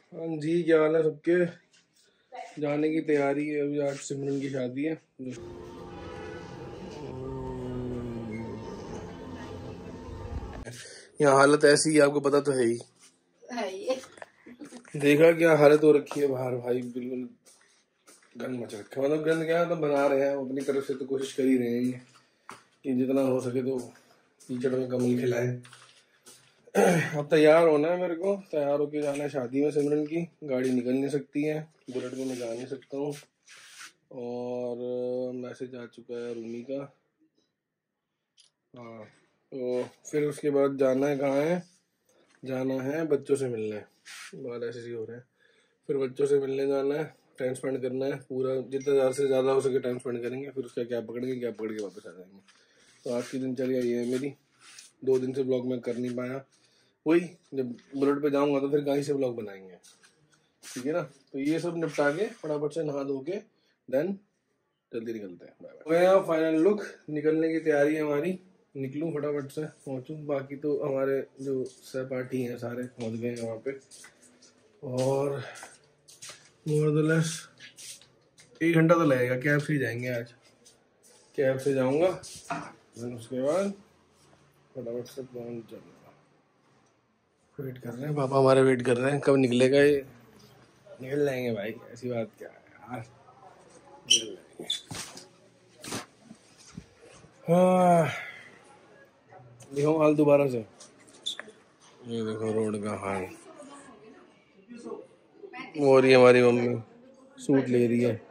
हाँ जी, क्या हाल है सबके? जाने की तैयारी है अभी। आज सिमरन की शादी है। यहाँ हालत ऐसी है, आपको पता तो है ही। देखा क्या हालत हो रखी है बाहर भाई, बिल्कुल गंद मच रखा है। मतलब गंद क्या, तो बना रहे हैं अपनी तरफ से, तो कोशिश कर ही रहे हैं कि जितना हो सके तो कीचड़ में कमल खिलाएं। अब तैयार होना है मेरे को, तैयार होके जाना है शादी में सिमरन की। गाड़ी निकल नहीं सकती है, बुलेट में मैं जा नहीं सकता हूँ। और मैसेज आ चुका है रूमी का। हाँ, तो फिर उसके बाद जाना है, कहाँ है जाना है, बच्चों से मिलने। बाल ऐसे ही हो रहे हैं। फिर बच्चों से मिलने जाना है, टाइम स्पेंड करना है पूरा, जितना ज़्यादा से ज़्यादा हो सके टाइम स्पेंड करेंगे। फिर उसका कैब पकड़ के वापस आ जाएंगे। तो आज की दिनचर्या ये है मेरी। 2 दिन से ब्लॉग मैं कर नहीं पाया। वही जब बुलेट पे जाऊंगा तो फिर कहीं से ब्लॉग बनाएंगे, ठीक है ना। तो ये सब निपटा के फटाफट से नहा धो के देन जल्दी निकलते हैं। Bye bye. फाइनल लुक, निकलने की तैयारी है हमारी। निकलूं फटाफट से, पहुंचूं। बाकी तो हमारे जो सहपाठी हैं सारे पहुंच गए हैं वहाँ पे। और मोरदलेस 1 घंटा तो लगेगा, कैब से ही जाएंगे आज। कैब से जाऊंगा, उसके बाद फटाफट से पहुंच जाऊंगा। वेट कर रहे हैं पापा, हमारे वेट कर रहे हैं, कब निकलेगा ये। निकल जाएंगे भाई, ऐसी बात क्या है यार, निकल जाएंगे। हाँ, देखो हाल दोबारा से। ये देखो रोड का हाल। और ये हमारी मम्मी सूट ले रही है।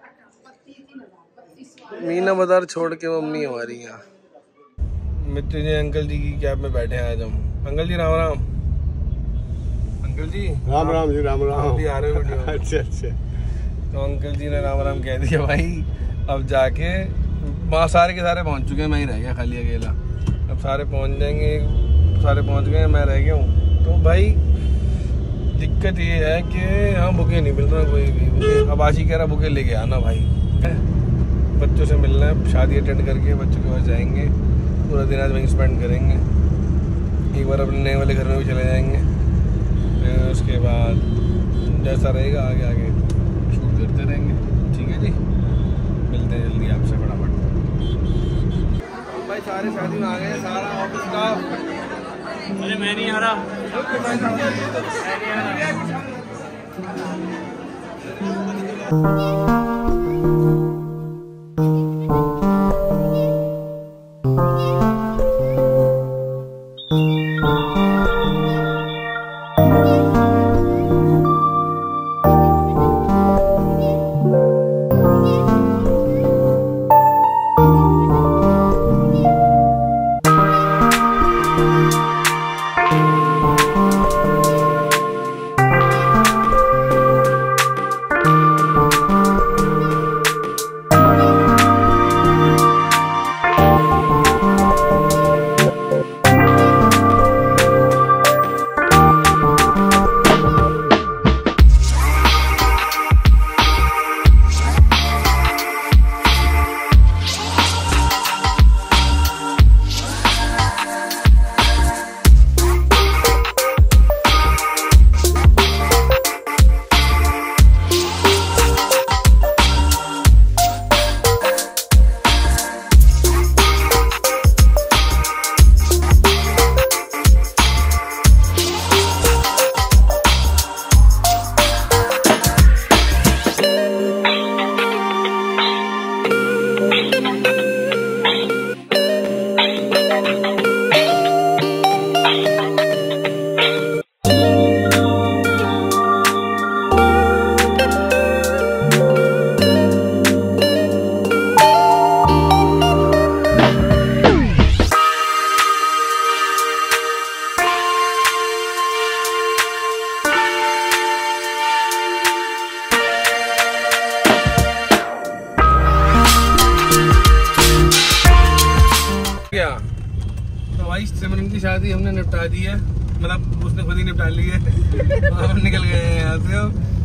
मीना बाजार छोड़ के मम्मी हमारी यहाँ। मित्र जी अंकल जी की कैब में बैठे हैं आज हम। अंकल जी राम राम। अंकल जी राम राम जी, राम राम। अभी आ रहे हो वीडियो। अच्छा। तो अंकल जी ने राम राम कह दिया भाई। अब जाके वहाँ सारे के सारे पहुँच चुके हैं, मैं ही रह गया खाली अकेला। अब सारे पहुँच जाएंगे, सारे पहुँच गए, मैं रह गया हूँ। तो भाई दिक्कत ये है कि यहाँ बुके नहीं मिल रहा कोई भी। अब आशी कह रहा बुके लेके आना भाई। बच्चों से मिलना है, शादी अटेंड करके बच्चों के पास जाएंगे, पूरा दिन आज वहीं स्पेंड करेंगे। एक बार अपने नए वाले घर में भी चले जाएंगे। फिर उसके बाद जैसा रहेगा आगे आगे शूट करते रहेंगे, ठीक है जी। मिलते हैं जल्दी आपसे फटाफट। भाई सारे शादी में आ गए, सारा ऑफिस का। अरे मैं नहीं आ रहा। सिमरन की शादी हमने निपटा दी है, मतलब उसने खुद ही निपटा ली है। हम निकल गए हैं यहाँ से।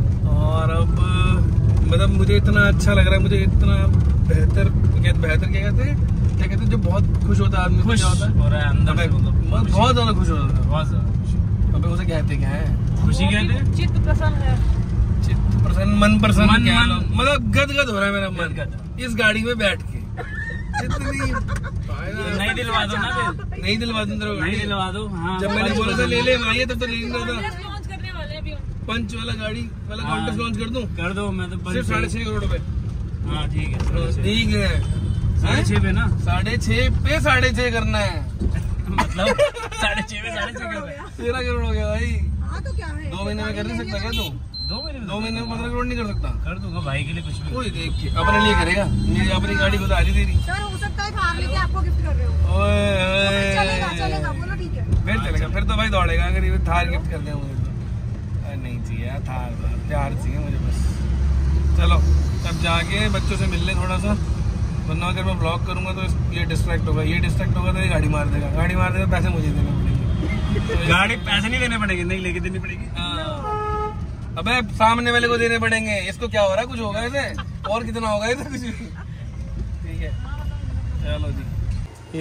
और अब मतलब मुझे इतना अच्छा लग रहा है, मुझे इतना बेहतर क्या कहते हैं जो बहुत खुश होता है आदमी, खुश होता है और अंदर से बहुत ज्यादा खुश होता है। पे उसे कहते क्या है? खुशी कहते हैं। चित्त प्रसन्न है, चित्त प्रसन्न, मन प्रसन्न, मन- क्या मन- लो? मतलब गदगद हो रहा है मेरा मन गदगद। इस गाड़ी में बैठ के। इतनी नहीं दिलवा दो ना फिर। नहीं दिलवा दूं तेरे को नहीं गाड़ी? दिलवा दो। हाँ जब मैंने बोला था ले ले भाई तब तो ले नहीं रहा था। लॉन्च करने वाले हैं अभी हम। पंच वाला गाड़ी वाला हाँ। काउंटर लॉन्च कर दूं कर दो। मैं तो सिर्फ 6.5 करोड़ रुपए। हाँ ठीक है। 6.5 ठीक है 6.5 पे ना 6.5 पे 6.5 करना है। मतलब 6.5 पे 6.5 कर रहे हैं। 13 करोड़ हो गया भाई। हाँ तो क्या है, 2 महीने में कर नहीं सकता क्या तू? 2 महीने 2 महीने में 15 करोड़ नहीं कर सकता? कर दूंगा भाई के लिए कुछ भी। कोई देख के अपने लिए करेगा। मेरी अपनी गाड़ी खुद हारी तेरी। सर हो सकता है थार लेके आपको गिफ्ट कर रहे हो। ओए चलेगा बोलो ठीक है। फिर चलेगा, फिर तो भाई दौड़ेगा अगर ये थार गिफ्ट कर दिया मुझे तो। अरे नहीं चाहिए यार थार, प्यार चाहिए मुझे बस। चलो अब जाके बच्चों से मिल ले थोड़ा सा, वरना अगर मैं ब्लॉग करूंगा तो ये डिस्ट्रैक्ट होगा, ये डिस्ट्रैक्ट होगा तो ये गाड़ी मार देगा, गाड़ी मार देगा पैसे मुझे देने पड़ेंगे। गाड़ी पैसे नहीं देने पड़ेंगे, नहीं लेके देनी पड़ेगी। अबे सामने वाले को देने पड़ेंगे। इसको क्या हो रहा है, कुछ होगा इसे और कितना होगा इसे कुछ? ठीक है चलो जी।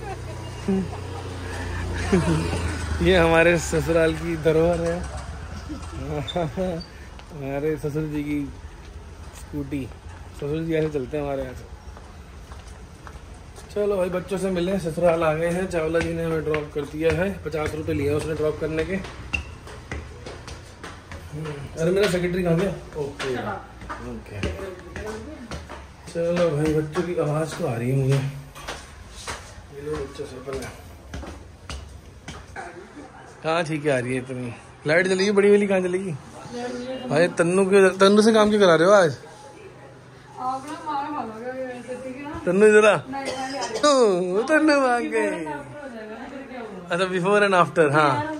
ये हमारे ससुराल की धरोहर है। हमारे ससुर जी की स्कूटी, ससुर जी ऐसे चलते हैं हमारे यहाँ से। चलो भाई बच्चों से मिले, ससुराल आ गए हैं। चावला जी ने हमें ड्रॉप कर दिया है, 50 रुपये लिए उसने ड्रॉप करने के। अरे मेरा सेक्रेटरी कहाँ गया? ओके ओके चलो भाई, बच्चों की आवाज़ तो आ रही है मुझे। मिलो बच्चों से पहले। कहाँ ठीक है आ रही है इतनी? लाइट जलेगी बड़ी वाली, कहाँ जलेगी भाई? तन्नू से काम क्यों करा रहे हो आज? तन्नू जरा तन्नू मांग गए। अच्छा बिफोर एंड आफ्टर। हाँ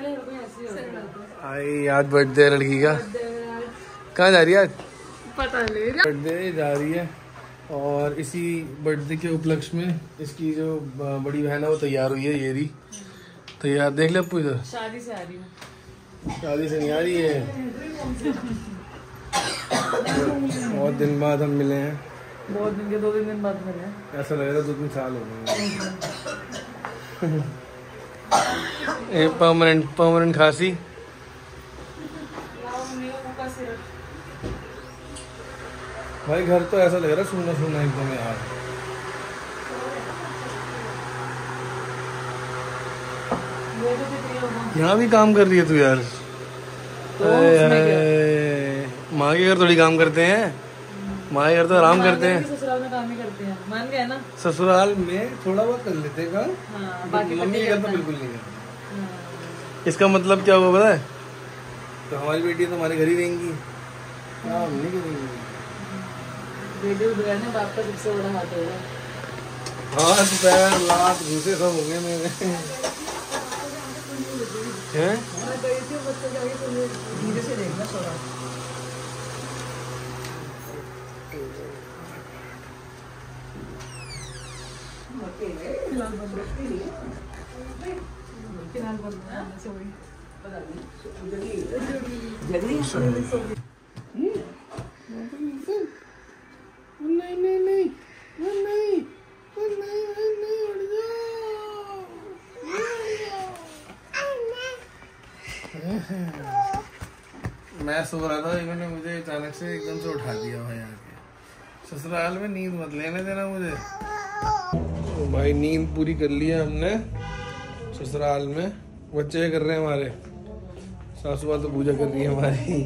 आई आज बर्थडे है लड़की का। कहाँ जा रही है आज? पता नहीं, बर्थडे जा रही है और इसी बर्थडे के उपलक्ष्य में इसकी जो बड़ी बहन है वो तैयार हुई है। ये रही तैयार, देख ले अपू इधर। शादी से आ रही हूँ। शादी से नहीं आ रही है, बहुत दिन बाद हम मिले हैं। बहुत दिन के 2-3 दिन बाद मिले। ऐसा लग रहा है 2-3 साल हो गए। परमानेंट खांसी। भाई घर तो ऐसा लग रहा है सुनना सुनना एकदम यार। यहाँ भी काम कर रही है तू यार? माँ के घर थोड़ी काम करते हैं, माँ के घर तो आराम करते हैं। ससुराल में काम ही करते हैं, मान गए ना। ससुराल में थोड़ा बहुत कर लेते हैं काम। हाँ, बाकी मम्मी के घर तो बिल्कुल नहीं करते। इसका मतलब क्या हुआ पता है? तो हमारी बेटी तो हमारे घर ही रहेंगी, काम नहीं करेंगी। बेटे उधर ने बाप का सबसे बड़ा हाथ होगा। हाथ पैर लात घुसे सब हो गए मेरे। हैं? धीरे से देखना थोड़ा। मैं सो रहा था, इन्होंने मुझे अचानक से एकदम से उठा दिया भाई आके। ससुराल में नींद मत लेने देना मुझे। तो भाई नींद पूरी कर ली है हमने ससुराल में। बच्चे कर रहे हैं हमारे, सासू माँ तो पूजा कर रही है हमारी।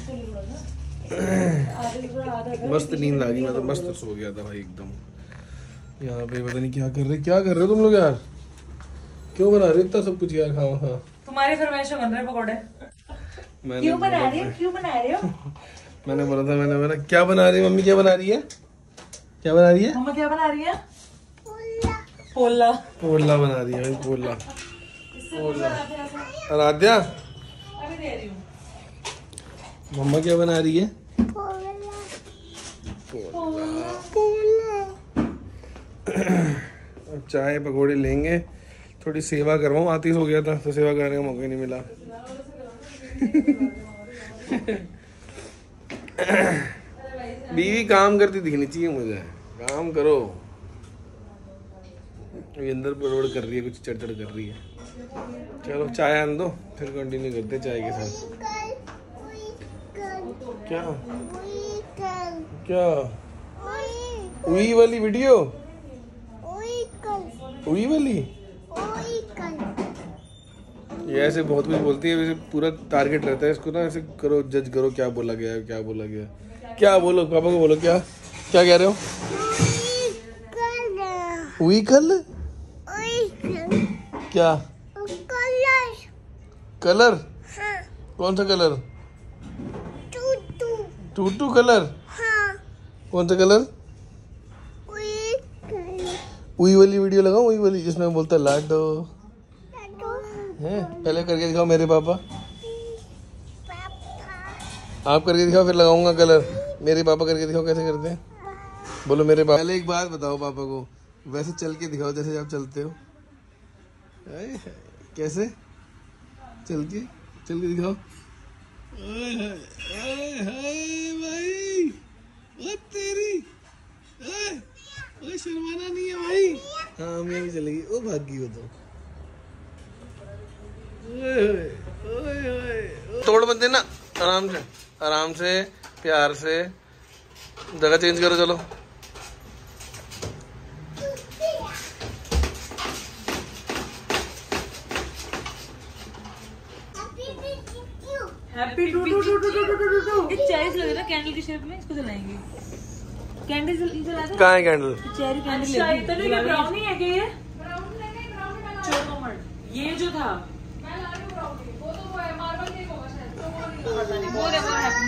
मस्त नींद आ गई, मैं तो मस्त सो गया था भाई एकदम। यहाँ पे पता नहीं क्या कर रहे हो तुम लोग यार? क्यों बना रहे हो इतना सब कुछ यार? खाओ हाँ तुम्हारी फरमाइश बन रहे पकौड़े। क्यों बना रहे हो? मैंने बोला क्या बना रही है मम्मी? क्या बना रही है? क्या बना रही है? मम्मा क्या बना रही है? पोला। पोला बना रही है भाई, पोला। आराध्या अभी दे रही हूँ। मम्मा क्या बना रही है? पोला। अब चाय पकौड़े लेंगे, थोड़ी सेवा करवाऊँ। आतिश हो गया था तो सेवा करने का मौका नहीं मिला। बीवी काम करती दिखनी चाहिए मुझे, काम करो। अंदर परोड़ कर रही है, कुछ चढ़ कर रही है। चलो चाय आन दो, फिर कंटिन्यू करते चाय के साथ। क्या क्या उई वाली वीडियो, उई वाली ये ऐसे बहुत कुछ बोलती है, वैसे पूरा टारगेट रहता है इसको ना, ऐसे करो, जज करो क्या बोला गया है, क्या बोला गया। क्या बोलो पापा को, बोलो क्या क्या कह रहे हो? व्हीकल क्या? कलर? कौन सा कलर? टूटू कलर? कौन सा कलर? उई वाली वीडियो लगाओ, उई वाली जिसमें बोलता है लाडो है। पहले करके दिखाओ मेरे पापा, आप करके दिखाओ फिर लगाऊंगा कलर। मेरे पापा करके दिखाओ कैसे करते हैं, बोलो मेरे पापा। पहले एक बात बताओ पापा को, वैसे चल के दिखाओ जैसे आप चलते हो। कैसे चल के दिखाओ। भाई ओ तेरी, शर्माना नहीं है भाई। हाँ मैं भी चलेगी, ओ भागी हो तो। तोड़ मत देना, आराम से प्यार से। जगह चेंज करो, चलो। Happy to to to to to to to to. ये चेरीज लगे ना कैंडल की शेप में, इसको जलाएंगे। कैंडल जला दो। कहाँ है कैंडल? Cherry candle. अच्छा इतना ये ब्राउनी है क्या? ये चोकोमट ये जो था वो देखो हैप्पी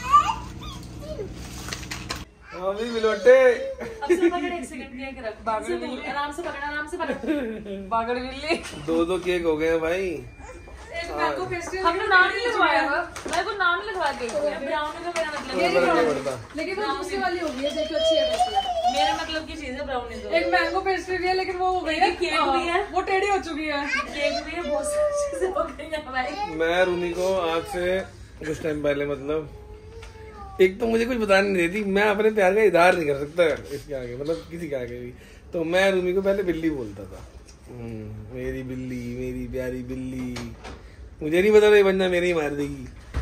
मम्मी। अभी बिलोटे। अब से पकड़, एक सेकंड ये रख। बागड़ बिल्ली आराम से पकड़, आराम से पकड़। बागड़ बिल्ली। दो केक हो गए हैं भाई। हमने नाम नहीं लिखवाया, मेरे को नाम लिखवा के ब्राउनी का मेरा मतलब, लेकिन वो दूसरी वाली हो गई है, देखो अच्छी है। मेरा मतलब की चीज है ब्राउनी। तो एक मैंगो पेस्ट्री भी है, लेकिन वो हो गई है, केक भी है, वो टेढ़ी हो चुकी है। केक भी है, बहुत सारी चीजें हो गई हैं भाई। मैं रूमी को आज से कुछ टाइम पहले, मतलब एक तो मुझे कुछ बताने नहीं देती, मैं अपने प्यार का इजहार नहीं कर सकता इसके आगे, मतलब किसी के आगे भी। तो मैं रूमी को पहले बिल्ली बोलता था, मेरी बिल्ली, मेरी प्यारी बिल्ली। मुझे नहीं पता था ये बंदा मेरे ही मार देगी,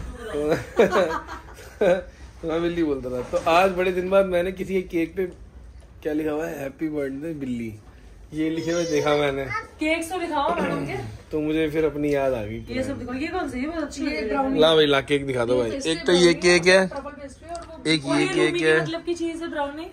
तो मैं बिल्ली बोलता था। तो आज बड़े दिन बाद मैंने किसी के केक पे क्या लिखा हुआ है, हैप्पी बर्थडे बिल्ली, ये लिखे हुए देखा मैंने। केक तो लिखा हुआ मैडम के, तो मुझे फिर अपनी याद आ गई। ये सब दिखाओ, ये कौन सा? ये बहुत अच्छी है। ला भाई ला, केक दिखा दो भाई। एक तो ये केक है, एक ये केक है, मतलब की चीज है ब्राउनी।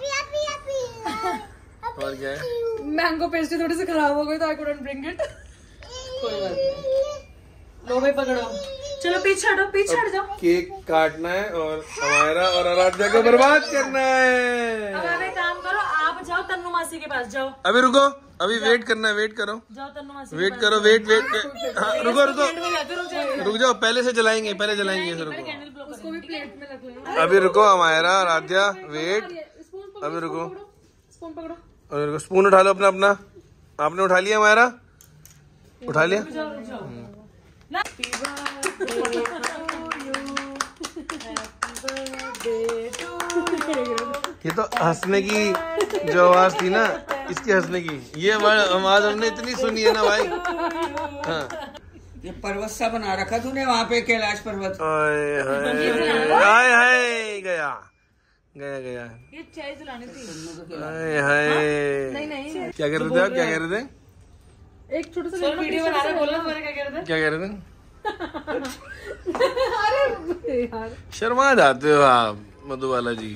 और क्या है? मैंगो पेस्ट्री थोड़ी सी खराब हो गई तो आई कुडंट ब्रिंग इट। कोई बात नहीं, लो भाई पकड़ो, चलो पीछे हटो, पीछे हट जाओ। केक काटना है और हमारा और आराध्या को बर्बाद करना है। अब आप एक काम करो, आप जाओ तन्नू मासी के पास जाओ। अभी रुको, अभी वेट करना है, वेट करो, जाओ तन्नू मासी वेट करो, वेट। हाँ रुको, रुक जाओ, पहले से जलाएंगे, पहले जलाएंगे। रुको, उसको भी प्लेट में रख लेना। अभी रुको हमारा आराध्या, वेट। अभी रुको, स्पून पकड़ो, अभी रुको, स्पून उठा लो अपना अपना। आपने उठा लिया हमारा? उठा लिया। ये तो हंसने की जो आवाज थी ना, इसकी हंसने की, ये आवाज हमने इतनी सुनी है ना भाई। हाँ, ये पर्वत सा बना रखा तूने वहाँ पे, कैलाश पर्वत। हाय हाय, गया गया गया। ये चाय जलानी थी। हाय हाय, नहीं क्या कर रहे थे आप? क्या कह रहे थे? एक छोटा सा वीडियो बना रहे, बोलो तुम्हारे क्या कह रहे थे? क्या कह रहे थे? अरे यार शर्मा जाते हो आप मधुबाला जी।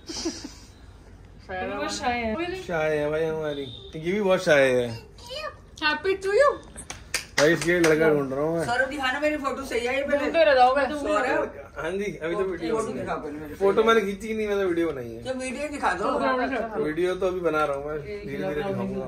शाय है भाई हमारी, ये भी बहुत शाय है। हैप्पी टू यू भाई, इसके लड़का ढूंढ रहा हूँ मैं। सौरभ दिखाना मेरी फोटो सही है ये पहले। सौरभ, हाँ जी, अभी तो वीडियो, फोटो दिखा पहले। फोटो मैंने खींची ही नहीं, मैंने वीडियो बनाई है। तो वीडियो दिखा दो। वीडियो तो अभी बना रहा हूँ मैं, धीरे धीरे दिखाऊंगा।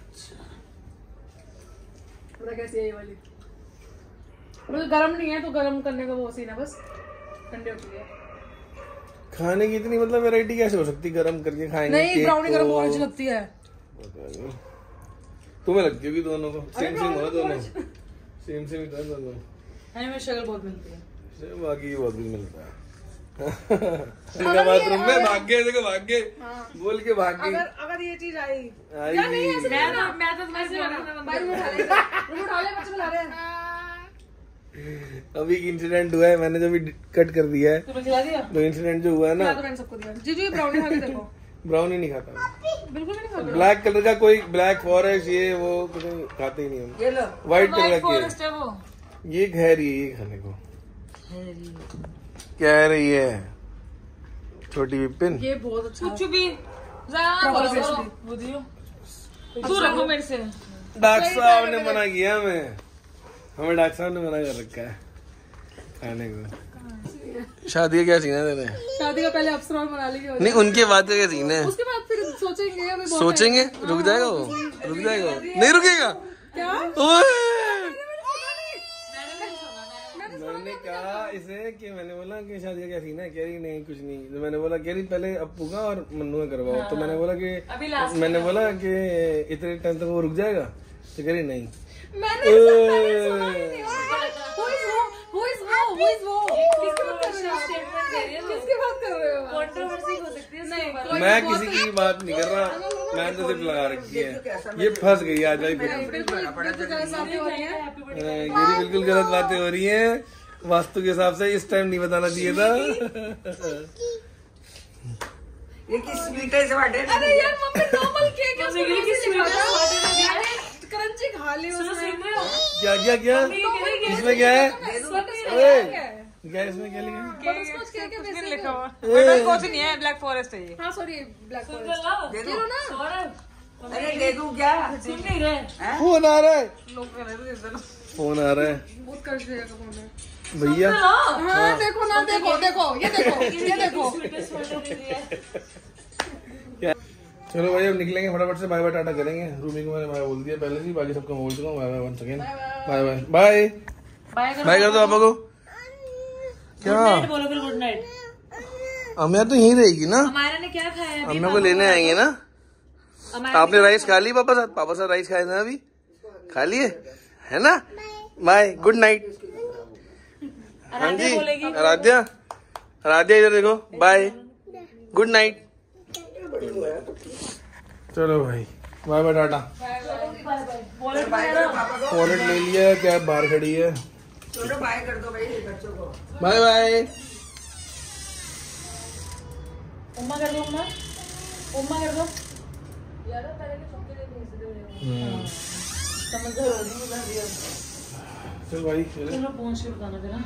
कैसी है ये वाली? गरम नहीं है तो गरम करने का वो सीन है, बस ठंडी होती है। खाने की इतनी मतलब वैरायटी कैसे हो सकती है? गरम करके खाएंगे? नहीं, ब्राउनी गरम बहुत अच्छी लगती है। तुम्हें लगती होगी दोनों को, सेम सेम हो दोनों, सेम सेम ही दोनों। हमें शक्ल बहुत मिलती है, बाकी बहुत कुछ मिलता है। इनका बाथरूम में भाग गए, देखो भाग गए, बोल के भाग गई। अगर ये चीज आई अभी एक इंसिडेंट हुआ है, मैंने जब कट कर दिया है तो इंसिडेंट जो हुआ है ना, जीजू ब्राउनी खा के देखो। ब्राउनी नहीं खाता, बिल्कुल भी नहीं खाता। ब्लैक कलर का कोई ब्लैक फॉरेस्ट ये वो कुछ खाते ही नहीं हम। ये लो व्हाइट कलर फॉरेस्ट की है वो। ये कह रही है ये खाने को, कह रही है छोटी विपिन। ये बहुत अच्छा कुछ भी तू रखो मेरे से। डॉक्टर साहब ने मना किया हमें डॉक्टर साहब ने मना कर रखा है खाने को। शादी का क्या सीन है तेरे? शादी का पहले अफसर और मनाली की नहीं, उनके बाद का क्या सीन है? उसके बाद फिर सोचेंगे सोचेंगे। रुक जाएगा वो, रुक जाएगा, नहीं रुकेगा क्या? मैंने कहा इसे कि मैंने बोला कि शादी का क्या सीन है, कह रही नहीं कुछ नहीं। तो मैंने बोला कह रही पहले अप्पू का और मन्नू का करवाओ। तो मैंने बोला कि मैंने बोला कि इतने टाइम तक वो रुक जाएगा, तो कह रही नहीं। मैं किसी की बात नहीं कर रहा, मैं तो सिर्फ लगा रखी है। ये फंस गई आज भाई, बिल्कुल गलत बातें हो रही हैं वास्तु के हिसाब से। इस टाइम नहीं बताना चाहिए था। ये किस स्वीट से वाटे? अरे यार मम्मी नॉर्मल केक है, क्रंची खा ली उसमें। क्या क्या क्या इसमें क्या है? क्या इसमें क्या लिखा है? कुछ नहीं है, ब्लैक फॉरेस्ट है ये। हाँ सॉरी ब्लैक फॉरेस्ट दे दो ना। अरे दे दूं क्या? सुन नहीं रहे। फोन आ रहा है, फोन आ रहा है बहुत कर दिया फोन है भैया। हाँ देखो ना, देखो देखो ये देखो ये देखो। चलो भाई अब निकलेंगे फटाफट से, बाय बाय टाटा करेंगे। रूमी को मैंने बाय बोल दिया पहले से, बाकी सबको बोल चुका हूँ bye bye. One second bye bye bye bye कर दो पापा को। क्या बोलो फिर गुड नाइट। अम्मा तो यहीं रहेगी ना, हमारा ने क्या खाया है? अम्मा को लेने आएंगे ना। आपने राइस खा ली पापा साथ राइस खाए ना, अभी खा लिए है ना। Bye good night. हाँ जी आराध्या, आराध्या इधर देखो, बाय गुड नाइट। चलो भाई बाय बाय टाटा। वॉलेट ले लिया, कैब बाहर खड़ी है। चलो बाय कर दो भाई बच्चों को। Bye bye. उम्मा कर दो, उम्मा कर दो। चल भाई चलो पहुंच के बताना फिर।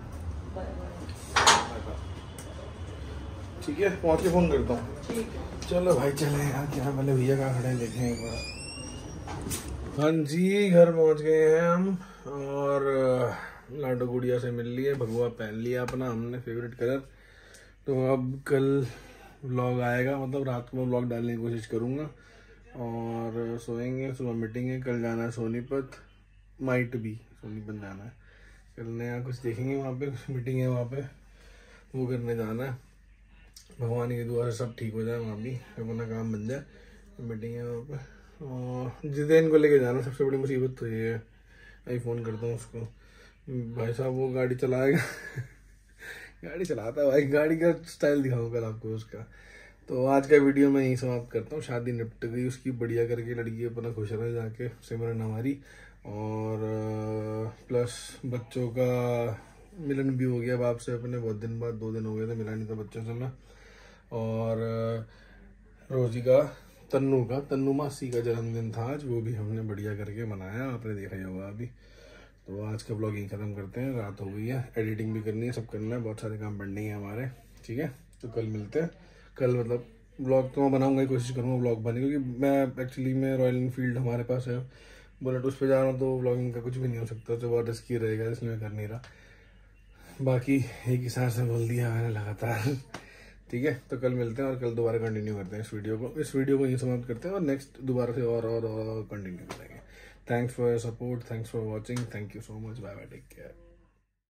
ठीक है पहुंच के फोन करता हूँ। चलो भाई चले यार, क्या पहले भैया कहाँ खड़े हैं देखें एक बार। हाँ जी घर पहुंच गए हैं हम, और लाडो गुड़िया से मिल लिए, भगवा पहन लिया अपना हमने फेवरेट कलर। तो अब कल व्लॉग आएगा, मतलब रात को व्लॉग डालने की कोशिश करूँगा। और सोएंगे, सुबह मीटिंग है, कल जाना है सोनीपत, माइट भी सोनीपत जाना है। कल नया कुछ देखेंगे वहाँ पे, कुछ मीटिंग है वहाँ पे, वो करने जाना है। भगवान की दुआ से सब ठीक हो जाए वहाँ भी, अपना काम बन जाए। मीटिंग है वहाँ पे, और जितेन को लेके जाना। सबसे बड़ी मुसीबत तो ये है, अभी फ़ोन करता हूँ उसको। भाई साहब वो गाड़ी चलाएगा गाड़ी चलाता है भाई, गाड़ी का स्टाइल दिखाऊंगा कल आपको उसका। तो आज का वीडियो मैं यहीं समाप्त करता हूँ। शादी निपट गई उसकी बढ़िया करके, लड़की अपना खुश रहे जाके, सिमरन हमारी। और प्लस बच्चों का मिलन भी हो गया बाप से अपने, बहुत दिन बाद, 2 दिन हो गए थे मिला नहीं था बच्चों से मैं। और रोजी का, तन्नू मासी का जन्मदिन था आज, वो भी हमने बढ़िया करके मनाया, आपने देखा ही होगा अभी। तो आज का ब्लॉग यहीं ख़त्म करते हैं, रात हो गई है, एडिटिंग भी करनी है, सब करना है, बहुत सारे काम पेंडिंग है हमारे। ठीक है तो कल मिलते हैं। कल मतलब ब्लॉग तो मैं बनाऊंगा ही, कोशिश करूँगा ब्लॉग बने, क्योंकि मैं एक्चुअली में रॉयल एनफील्ड हमारे पास है, बुलेट उस पर जा रहा हूँ, तो ब्लॉगिंग का कुछ भी नहीं हो सकता, तो बहुत रिस्की रहेगा, इसलिए मैं कर नहीं रहा। बाकी एक ही सांस में बोल दिया मैंने लगातार। ठीक है तो कल मिलते हैं, और कल दोबारा कंटिन्यू करते हैं इस वीडियो को यहीं समाप्त करते हैं, और नेक्स्ट दोबारा से और कंटिन्यू करेंगे। Thanks for your support, thanks for watching, thank you so much, bye bye, take care.